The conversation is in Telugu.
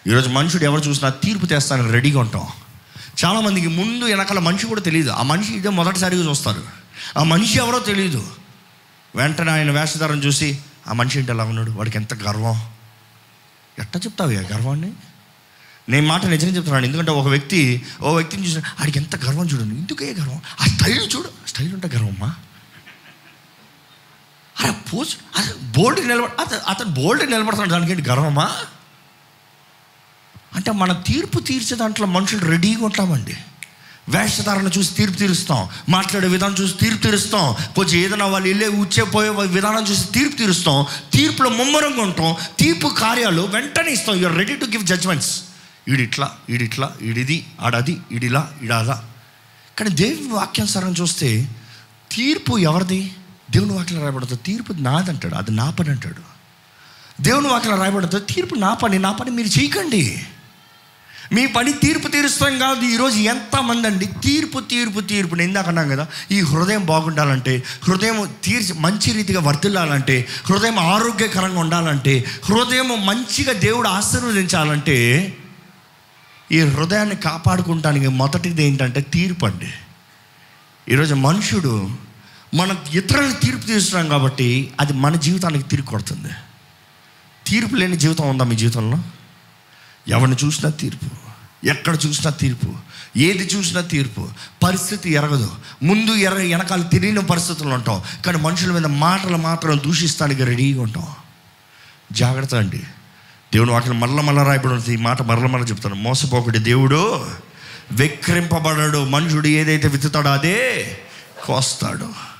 ఈరోజు మనుషుడు ఎవరు చూసినా తీర్పు తెస్తానికి రెడీగా ఉంటాం. చాలామందికి ముందు వెనకాల మనిషి కూడా తెలియదు. ఆ మనిషి ఇదే మొదటిసారిగా చూస్తారు. ఆ మనిషి ఎవరో తెలియదు. వెంటనే ఆయన వేషధారం చూసి ఆ మనిషి ఏంటి ఎలా ఉన్నాడు, వాడికి ఎంత గర్వం. ఎట్లా చెప్తావు ఆ గర్వాన్ని? నేను మాట నిజంగా చెప్తున్నాను. ఎందుకంటే ఒక వ్యక్తిని చూసిన వాడికి ఎంత గర్వం చూడండి. ఎందుకే గర్వం? ఆ స్టైల్ చూడు, స్టైల్ ఉంటే గర్వమ్మా. అరే పోజ్ బోల్డ్ అతను బోల్డ్ నిలబడుతున్నాడు, దానికి ఏంటి గర్వమా? అంటే మన తీర్పు తీర్చే దాంట్లో మనుషులు రెడీగా ఉంటామండి. వేషధారణ చూసి తీర్పు తీరుస్తాం, మాట్లాడే విధానం చూసి తీర్పు తీరుస్తాం, కొంచెం ఏదైనా వాళ్ళు వెళ్ళే పోయే విధానం చూసి తీర్పు తీరుస్తాం. తీర్పులో ముమ్మరంగా ఉంటాం. తీర్పు కార్యాలు వెంటనే ఇస్తాం. You're ready to give judgements. ఈడిట్లా, ఈడిది, ఆడది, ఈడిలా, ఈడాదా. కానీ దేవుని వాక్యానుసారం చూస్తే తీర్పు ఎవరిది? దేవుని వాక్యం రాయబడుతుంది తీర్పు నాదంటాడు, అది నా పని అంటాడు. దేవుని వాక్యం రాయబడుతుంది తీర్పు నా పని మీరు చేయకండి. మీ పని తీర్పు తీరుస్తాం కాదు. ఈరోజు ఎంతమంది అండి తీర్పు. నేను ఇందాక అన్నాం కదా, ఈ హృదయం బాగుండాలంటే, హృదయం మంచి రీతిగా వర్ధిల్లాలంటే, హృదయం ఆరోగ్యకరంగా ఉండాలంటే, హృదయం మంచిగా దేవుడు ఆశీర్వదించాలంటే, ఈ హృదయాన్ని కాపాడుకుంటానికి మొదటిది ఏంటంటే తీర్పు అండి. ఈరోజు మనుషుడు మన ఇతరులను తీర్పు తీరుస్తున్నాం కాబట్టి అది మన జీవితానికి తిరిగి కొడుతుంది. తీర్పు లేని జీవితం ఉందా మీ జీవితంలో? ఎవరిని చూసినా తీర్పు, ఎక్కడ చూసినా తీర్పు, ఏది చూసినా తీర్పు. పరిస్థితి ఎరగదు, ముందు వెనకాల తెలియని పరిస్థితుల్లో ఉంటాం. కానీ మనుషుల మీద మాటలు మాత్రం దూషిస్తానికి రెడీగా ఉంటాం. జాగ్రత్త అండి. దేవుని వాక్యం మళ్ళా రాయబడి ఉంటుంది. ఈ మాట మరల చెప్తాను. మోసపోకుడి, దేవుడు వెక్కిరింపబడడు. మనుషుడు ఏదైతే విత్తుతాడో అదే కోస్తాడు.